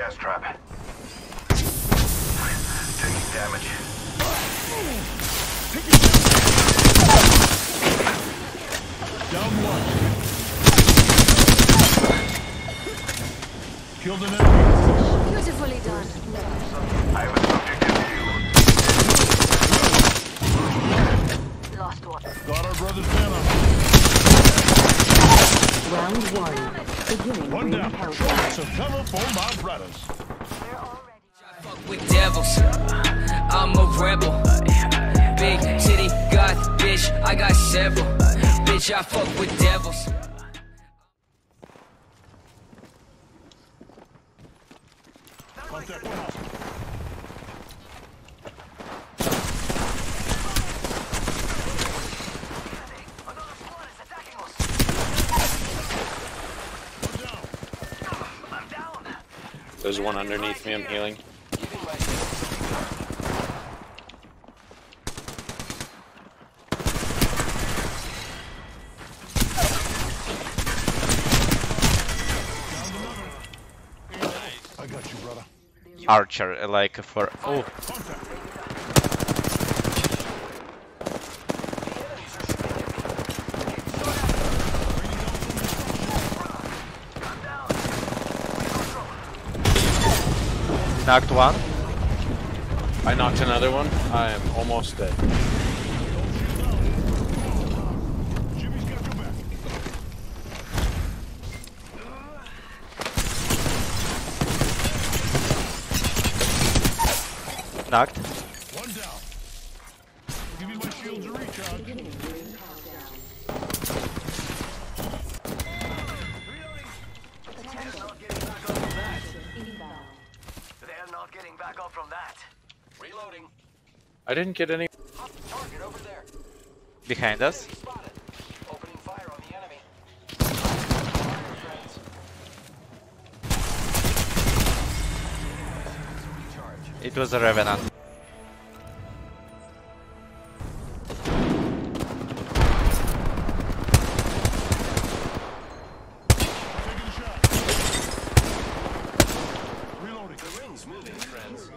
gas trap. Taking damage. Down one. Killed an enemy. Beautifully done. I have a subject in view. Lost one. Got our brother's banner. Round one. Beginning One ring down. countdown. Some telephone my brothers. Fuck with devils, I'm a rebel. Big city goth, bitch, I got several. Bitch, I fuck with devils. Contact warehouse. Another squad is attacking us. One down. I'm down. There's one underneath me, I'm healing. I got you, brother. Archer, like for... Oh, Contact. knocked one. I knocked another one. I am almost dead. Jimmy's got your back. Knocked. One down. Give me my shields a recharge. They're not getting back up from that. Reloading. I didn't get any Target over there. behind us. Spotted. Opening fire on the enemy. It was a revenant. Taking a shot. Reloading. The ring's moving, friends.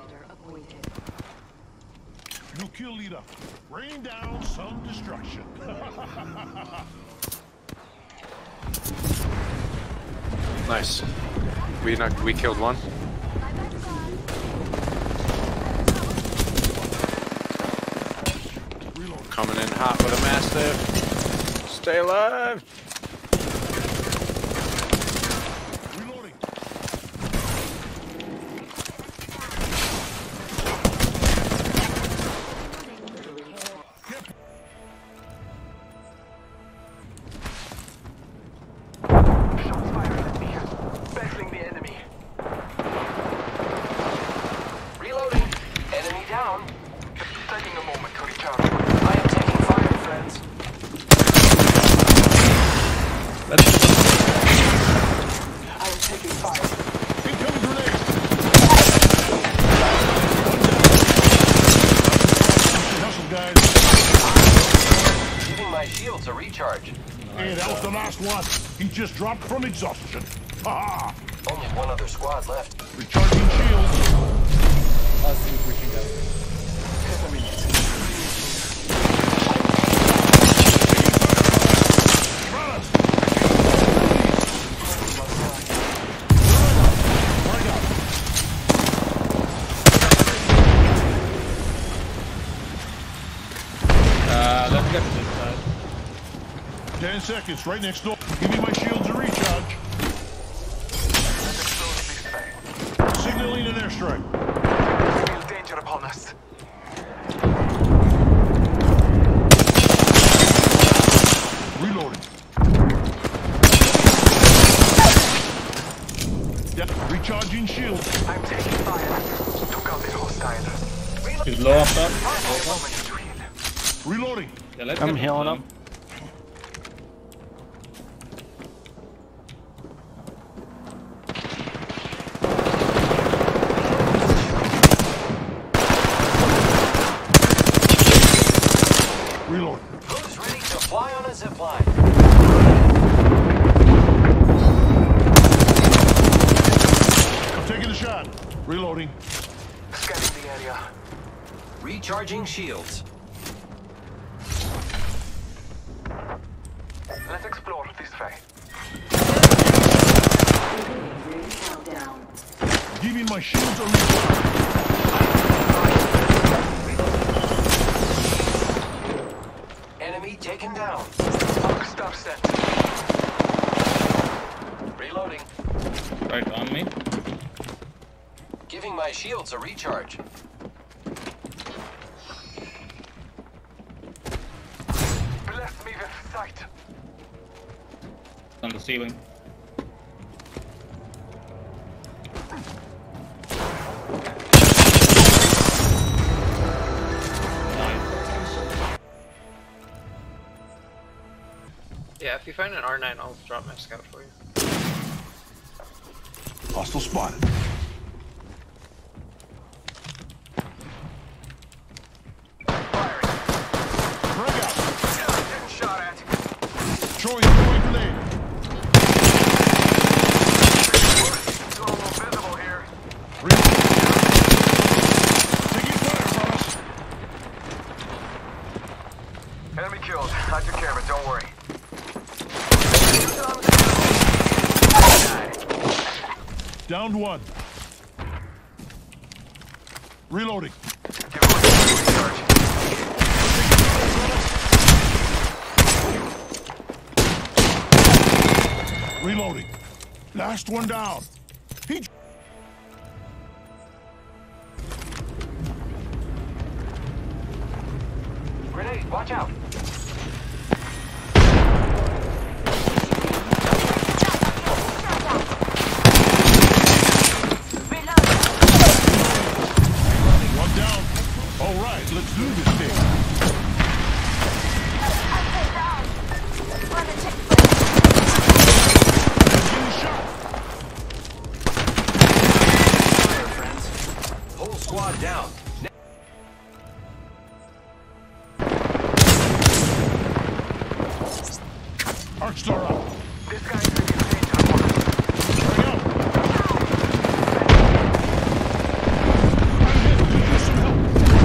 New kill leader. Rain down some destruction. Nice. We killed one. Reloading. Coming in hot with a mastiff. Stay alive. Reloading. Shots fired at me. Battling the enemy. Reloading. Enemy down. Taking a moment to recharge. I am taking fire, friends. I am taking fire. Incoming grenade. Hustle, guys. Giving my shields a recharge. Hey, that was the last one. He just dropped from exhaustion. Ha ha! Only one other squad left. Recharging shields. I'll see if we can go. Brothers. Let's get to this side. 10 seconds, right next door. Give me my shields a recharge. Signaling an airstrike. Feel danger upon us. Reloading. Yeah, recharging shields. I'm taking fire. Took out the hostile. He's low up top. Only a moment to heal. Reloading. Yeah, let's I'm get healing this up. Reloading. Who's ready to fly on a zipline? I'm taking a shot. Reloading. Scanning the area. Recharging shields. Let's explore this way. Countdown. Giving my shields a recharge. Enemy taken down. Stop set. Reloading. Right on me. Giving my shields a recharge. Bless me with sight. On the ceiling. Yeah, if you find an R9, I'll drop my scout for you. Hostile spotted. Frag out. Getting shot at. Throwing grenade. It's almost visible here. Taking fire, fellas. Enemy killed. I took care of it, don't worry. Downed one. Reloading. Give him a recharge. Reloading. Last one down. He... Grenade, watch out. One down. All right, let's do this thing. Getting shot. There, friends. Whole squad down. Arc star up. This guy's gonna be dangerous one. Hurry up. I'm hit. Need some help.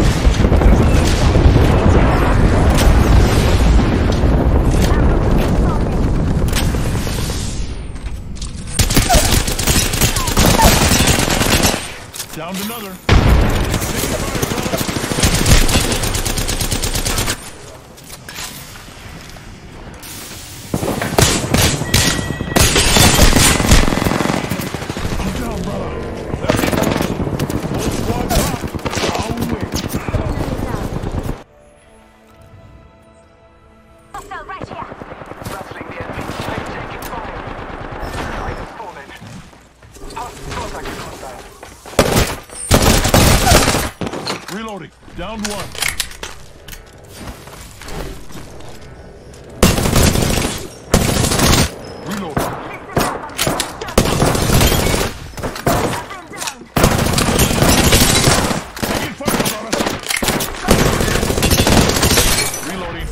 Downed another. Taking fire, fellas. I'm down, brother. There he goes. Whole squad drop. I'll win. Battling the enemy. I'm taking fire. I have fallen. Contact hostile. Reloading. Downed one. Reloading. Taking fire, brother. Reloading.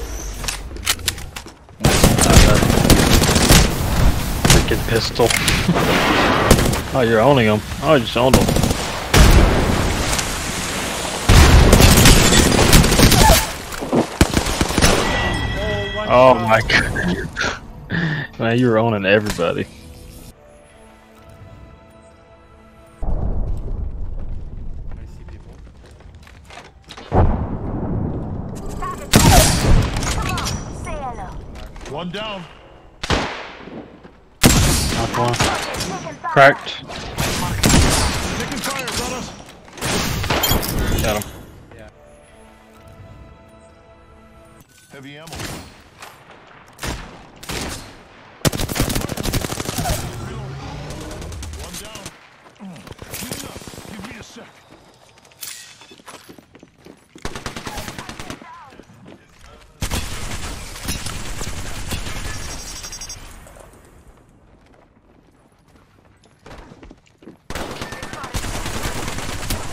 Freaking pistol. Oh, you're owning him. Oh, I just owned him. Oh my god. Man, you were owning everybody. One down. Knock one. Cracked. Taking fire, brothers. Got him. Heavy ammo. One down. Clean up. Give me a sec.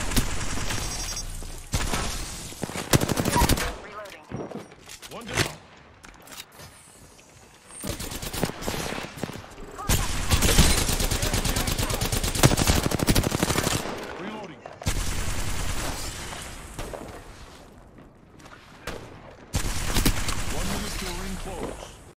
One down. Securing close.